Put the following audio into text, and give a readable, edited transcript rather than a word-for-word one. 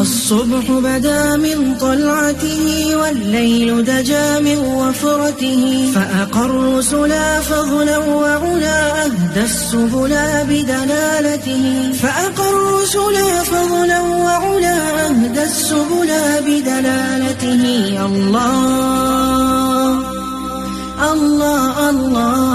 الصبح بدا من طلعته والليل دجا من وفرته، فأقر رسلا فضلا وعلا أهدى السبل بدلالته، فأقر رسلا فضلا وعلا أهدى السبل بدلالته. الله الله الله